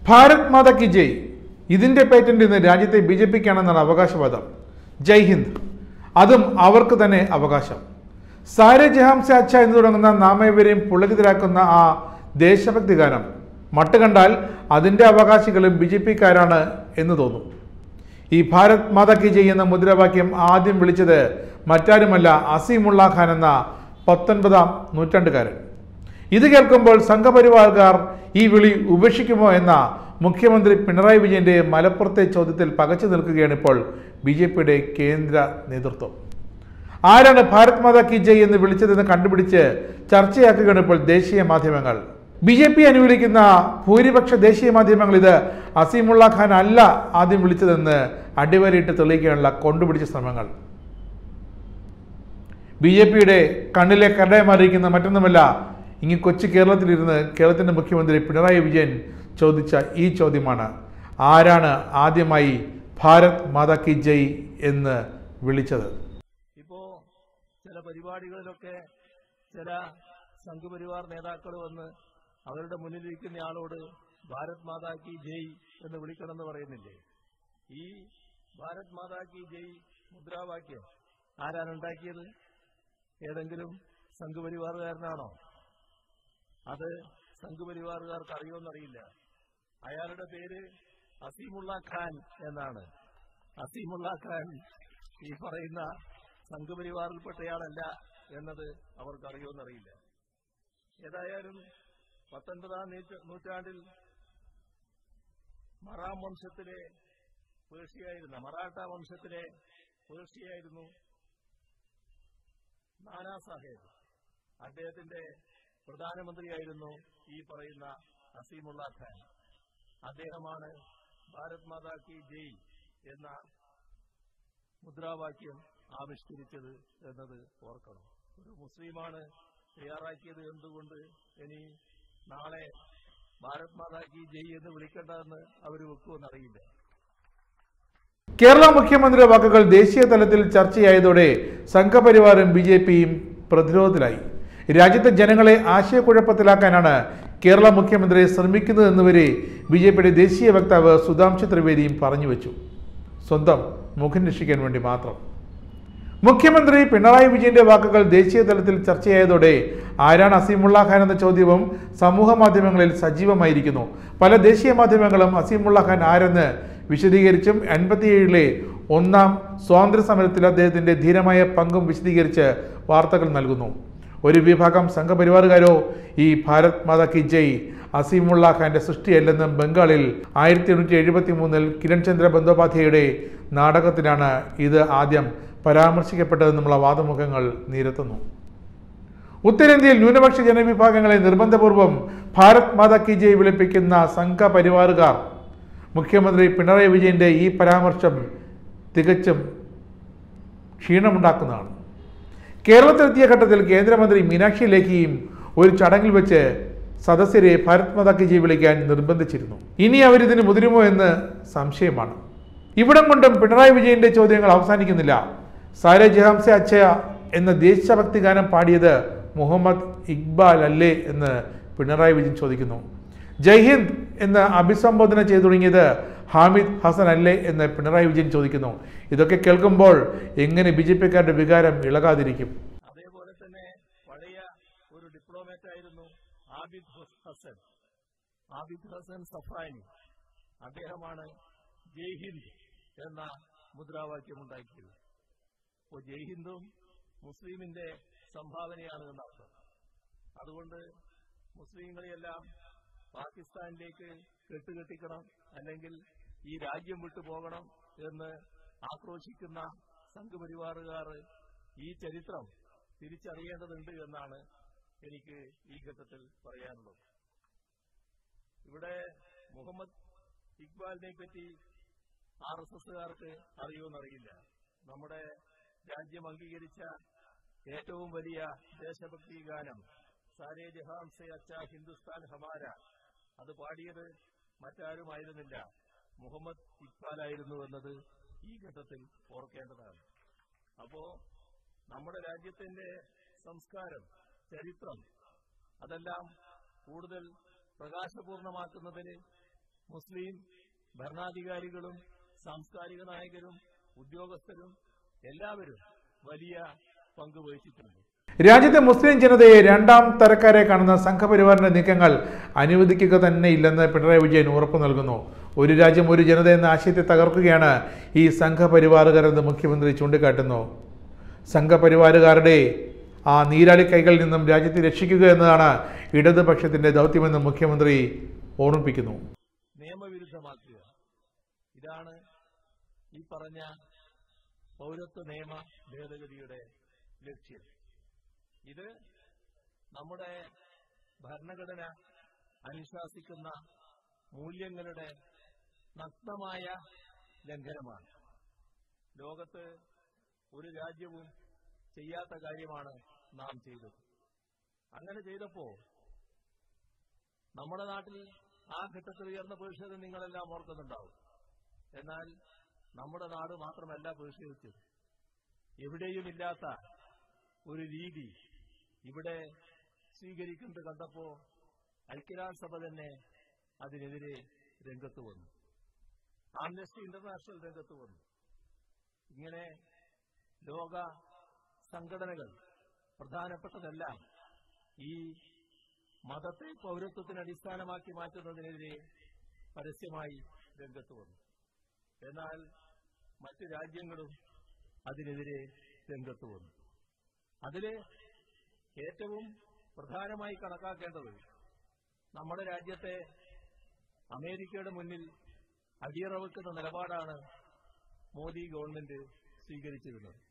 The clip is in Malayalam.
ഭാരത് മാതാ കി ജയ് ഇതിന്റെ പേറ്റന്റ് ഇന്ന് രാജ്യത്തെ ബിജെപിക്കാണെന്നാണ് അവകാശവാദം. ജയ് ഹിന്ദ്, അതും അവർക്ക് തന്നെ അവകാശം. സാരെ ജഹാം സെ അച്ഛ എന്ന് തുടങ്ങുന്ന നാമേവരെയും പുളകിതരാക്കുന്ന ആ ദേശഭക്തി ഗാനം മട്ട് കണ്ടാൽ അതിന്റെ അവകാശികളും ബിജെപിക്കാരാണ് എന്ന് തോന്നും. ഈ ഭാരത് മാതാ കി ജയ് എന്ന മുദ്രാവാക്യം ആദ്യം വിളിച്ചത് മറ്റാരുമല്ല അസീമുള്ള ഖാൻ എന്ന 19ാം നൂറ്റാണ്ടുകാരൻ. ഇത് കേൾക്കുമ്പോൾ സംഘപരിവാർക്കാർ ഈ വിളി ഉപേക്ഷിക്കുമോ എന്ന മുഖ്യമന്ത്രി പിണറായി വിജയന്റെ മലപ്പുറത്തെ ചോദ്യത്തിൽ പകച്ചു നിൽക്കുകയാണ് ഇപ്പോൾ ബിജെപിയുടെ കേന്ദ്ര നേതൃത്വം. ആരാണ് ഭാരത് മാതാ കി ജയ് എന്ന് വിളിച്ചതെന്ന് കണ്ടുപിടിച്ച് ചർച്ചയാക്കുകയാണ് ഇപ്പോൾ ദേശീയ മാധ്യമങ്ങൾ. ബിജെപി അനുകൂലിക്കുന്ന ഭൂരിപക്ഷ ദേശീയ മാധ്യമങ്ങൾ ഇത് അസീമുള്ള ഖാൻ അല്ല ആദ്യം വിളിച്ചതെന്ന് അടിവരയിട്ട് തെളിയിക്കാനുള്ള കൊണ്ടുപിടിച്ച ശ്രമങ്ങൾ. ബിജെപിയുടെ കണ്ണിലെ കരടയമായിരിക്കുന്ന മറ്റൊന്നുമല്ല, ഇങ്ങ് കൊച്ചു കേരളത്തിലിരുന്ന് കേരളത്തിന്റെ മുഖ്യമന്ത്രി പിണറായി വിജയൻ ചോദിച്ച ഈ ചോദ്യമാണ്: ആരാണ് ആദ്യമായി ഭാരത് മാതാ കി ജയ് എന്ന് വിളിച്ചത്? ഇപ്പോ ചില പരിപാടികളിലൊക്കെ ചില സംഘപരിവാർ നേതാക്കൾ വന്ന് അവരുടെ മുന്നിലിരിക്കുന്ന ആളോട് ഭാരത് മാതാ കി ജയ് എന്ന് വിളിക്കണമെന്ന് പറയുന്നില്ലേ? ഈ ഭാരത് മാതാ കി ജയ് മുദ്രാവാക്യം ആരാണ് ഉണ്ടാക്കിയത്? ഏതെങ്കിലും സംഘപരിവാറുകാരനാണോ? അത് സംഘപരിവാറുകാർക്ക് അറിയുമെന്നറിയില്ല. അയാളുടെ പേര് അസീമുള്ള ഖാൻ എന്നാണ്. അസീമുള്ള ഖാൻ ഈ പറയുന്ന സംഘപരിവാറിൽപ്പെട്ടയാളല്ല എന്നത് അവർക്ക് അറിയുമെന്നറിയില്ല. ഏതായാലും 19ാം നൂറ്റാണ്ടിൽ മറാഠ വംശത്തിലെ പേർഷ്യയായിരുന്നു നാനാ സാഹേബ്. അദ്ദേഹത്തിന്റെ പ്രധാനമന്ത്രിയായിരുന്നു ഈ പറയുന്ന അസീമുള്ള ഖാൻ. അദ്ദേഹമാണ് ഭാരത് മാതാ കി ജയ് എന്ന മുദ്രാവാക്യം ആവിഷ്കരിച്ചത് എന്നത് ഓർക്കണം. ഒരു മുസ്ലിമാണ് തയ്യാറാക്കിയത് എന്തുകൊണ്ട് ഇനി നാളെ ഭാരത് മാതാ കി ജയ് എന്ന് വിളിക്കേണ്ടതെന്ന് അവർ വെക്കുമെന്നറിയില്ല. കേരള മുഖ്യമന്ത്രിയുടെ വാക്കുകൾ ദേശീയ തലത്തിൽ ചർച്ചയായതോടെ സംഘപരിവാറും ബിജെപിയും പ്രതിരോധത്തിലായി. രാജ്യത്തെ ജനങ്ങളെ ആശയക്കുഴപ്പത്തിലാക്കാനാണ് കേരള മുഖ്യമന്ത്രി ശ്രമിക്കുന്നതെന്ന് വരെ ബിജെപിയുടെ ദേശീയ വക്താവ് സുധാംശു ത്രിവേദിയും പറഞ്ഞുവെച്ചു, സ്വന്തം മുഖം രക്ഷിക്കാൻ വേണ്ടി മാത്രം. മുഖ്യമന്ത്രി പിണറായി വിജയന്റെ വാക്കുകൾ ദേശീയ തലത്തിൽ ചർച്ചയായതോടെ ആരാണ് അസീമുള്ള ഖാൻ എന്ന ചോദ്യവും സമൂഹ മാധ്യമങ്ങളിൽ സജീവമായിരിക്കുന്നു. പല ദേശീയ മാധ്യമങ്ങളും അസീമുള്ള ഖാൻ ആരെന്ന് വിശദീകരിച്ചും 87-ലെ 1ാം സ്വാതന്ത്ര്യ സമരത്തിൽ അദ്ദേഹത്തിന്റെ ധീരമായ പങ്കും വിശദീകരിച്ച് വാർത്തകൾ നൽകുന്നു. ഒരു വിഭാഗം സംഘപരിവാറുകാരോ ഈ ഭാരത് മാതാ കി ജയ് അസീമുള്ള ഖാന്റെ സൃഷ്ടിയല്ലെന്നും ബംഗാളിൽ 1873-ൽ കിരൺ ചന്ദ്ര ബന്ദോപാധ്യായയുടെ നാടകത്തിലാണ് ഇത് ആദ്യം പരാമർശിക്കപ്പെട്ടതെന്നുള്ള വാദമുഖങ്ങൾ നിരത്തുന്നു. ഉത്തരേന്ത്യയിൽ ന്യൂനപക്ഷ ജനവിഭാഗങ്ങളെ നിർബന്ധപൂർവം ഭാരത് മാതാ കി ജയ് വിളിപ്പിക്കുന്ന സംഘപരിവാറുകാർ മുഖ്യമന്ത്രി പിണറായി വിജയന്റെ ഈ പരാമർശം തികച്ചും ക്ഷീണമുണ്ടാക്കുന്നതാണ്. കേരളത്തിലെത്തിയ ഘട്ടത്തിൽ കേന്ദ്രമന്ത്രി മീനാക്ഷി ലേഖിയും ഒരു ചടങ്ങിൽ വെച്ച് സദസ്യരെ ഭാരത് മാതാ കി ജയ് വിളിക്കാൻ നിർബന്ധിച്ചിരുന്നു. ഇനി അവരിതിന് മുതിരുമോ എന്ന് സംശയമാണ്. ഇവിടം കൊണ്ടും പിണറായി വിജയന്റെ ചോദ്യങ്ങൾ അവസാനിക്കുന്നില്ല. സാരെ ജഹാം സെ അച്ഛ എന്ന ദേശഭക്തി ഗാനം പാടിയത് മുഹമ്മദ് ഇക്ബാൽ അല്ലേ എന്ന് പിണറായി വിജയൻ ചോദിക്കുന്നു. ജയ് ഹിന്ദ് എന്ന് അഭിസംബോധന ചെയ്തു തുടങ്ങിയത് ഹാമിദ് ഹസൻ അല്ലേ എന്ന് പിണറായി വിജയൻ ചോദിക്കുന്നു. ഇതൊക്കെ കേൾക്കുമ്പോൾ എങ്ങനെ ബിജെപിക്കാരുടെ വികാരം ഇളകാതിരിക്കും? അതേപോലെ തന്നെ പഴയ ഒരു ഡിപ്ലോമാറ്റ് ആയിരുന്നു ആബിദ് ഹസൻ സഫാനി. അദ്ദേഹമാണ് ജയ് ഹിന്ദ് എന്ന മുദ്രാവാക്യം ഉണ്ടാക്കിയത്. അപ്പോൾ ജയ് ഹിന്ദും മുസ്ലിമിന്റെ സംഭാവനയാണ് എന്നർത്ഥം. അതുകൊണ്ട് മുസ്ലിങ്ങളെയെല്ലാം പാകിസ്ഥാനിലേക്ക് കെട്ടുകെട്ടിക്കണം, അല്ലെങ്കിൽ ഈ രാജ്യം വിട്ടു പോകണം എന്ന് ആക്രോശിക്കുന്ന സംഘപരിവാറുകാർ ഈ ചരിത്രം തിരിച്ചറിയേണ്ടതുണ്ട് എന്നാണ് എനിക്ക് ഈ ഘട്ടത്തിൽ പറയാനുള്ളത്. ഇവിടെ മുഹമ്മദ് ഇക്ബാലിനെ പറ്റി RSSകാർക്ക് അറിയുമെന്നറിയില്ല. നമ്മുടെ രാജ്യം അംഗീകരിച്ച ഏറ്റവും വലിയ ദേശഭക്തി ഗാനം സാരേ ജഹാം സെ അച്ഛ ഹിന്ദുസ്ഥാൻ ഹമാര, അത് പാടിയത് മറ്റാരുമായിരുന്നില്ല, മുഹമ്മദ് ഇക്ബാലായിരുന്നു എന്നത് ഈ ഘട്ടത്തിൽ ഓർക്കേണ്ടതാണ്. അപ്പോ നമ്മുടെ രാജ്യത്തിന്റെ സംസ്കാരം, ചരിത്രം, അതെല്ലാം കൂടുതൽ പ്രകാശപൂർണമാക്കുന്നതിന് മുസ്ലിം ഭരണാധികാരികളും സാംസ്കാരിക നായകരും ഉദ്യോഗസ്ഥരും എല്ലാവരും വലിയ പങ്ക് വഹിച്ചിട്ടുണ്ട്. രാജ്യത്തെ മുസ്ലിം ജനതയെ രണ്ടാം തരക്കാരെ കാണുന്ന സംഘപരിവാറിന്റെ നീക്കങ്ങൾ അനുവദിക്കുക തന്നെ ഇല്ലെന്ന് പിണറായി വിജയൻ ഉറപ്പു നൽകുന്നു. ഒരു രാജ്യം ഒരു ജനത എന്ന ആശയത്തെ തകർക്കുകയാണ് ഈ സംഘപരിവാറുകാരെന്ന് മുഖ്യമന്ത്രി ചൂണ്ടിക്കാട്ടുന്നു. സംഘപരിവാറുകാരുടെ ആ നീരാളി കൈകളിൽ നിന്നും രാജ്യത്തെ രക്ഷിക്കുക എന്നതാണ് ഇടതുപക്ഷത്തിന്റെ ദൗത്യമെന്ന് മുഖ്യമന്ത്രി ഓർമ്മിപ്പിക്കുന്നു. നിയമവിരുദ്ധമാക്കുക, ഇതാണ് ഈ പറഞ്ഞ പൗരത്വ നിയമ ഭേദഗതിയുടെ ലക്ഷ്യം. ഇത് നമ്മുടെ ഭരണഘടന അനുശാസിക്കുന്ന മൂല്യങ്ങളുടെ നഗ്നമായ ലംഘനമാണ്. ലോകത്ത് ഒരു രാജ്യവും ചെയ്യാത്ത കാര്യമാണ് നാം ചെയ്തത്. അങ്ങനെ ചെയ്തപ്പോ നമ്മുടെ നാട്ടിൽ ആ ഘട്ടത്തിൽ ഉയർന്ന പ്രതിഷേധം നിങ്ങളെല്ലാം ഓർക്കുന്നുണ്ടാവും. എന്നാൽ നമ്മുടെ നാട് മാത്രമല്ല പ്രതിഷേധിച്ചത്. എവിടെയുമില്ലാത്ത ഒരു രീതി ഇവിടെ സ്വീകരിക്കുന്നത് കണ്ടപ്പോ ഐക്യരാഷ്ട്രസഭ തന്നെ അതിനെതിരെ രംഗത്ത് വന്നു. ആംനസ്റ്റി ഇന്റർനാഷണൽ രംഗത്ത് വന്നു. ഇങ്ങനെ ലോക സംഘടനകൾ പ്രധാനപ്പെട്ടതെല്ലാം ഈ മതത്തെ പൗരത്വത്തിന് അടിസ്ഥാനമാക്കി മാറ്റുന്നതിനെതിരെ പരസ്യമായി രംഗത്ത് വന്നു. എന്നാൽ മറ്റ് രാജ്യങ്ങളും അതിനെതിരെ രംഗത്ത് വന്നു. അതില് ഏറ്റവും പ്രധാനമായി കണക്കാക്കേണ്ടത് നമ്മുടെ രാജ്യത്തെ അമേരിക്കയുടെ മുന്നിൽ അടിയറവെക്കുന്ന നിലപാടാണ് മോദി ഗവൺമെന്റ് സ്വീകരിച്ചിരുന്നത്.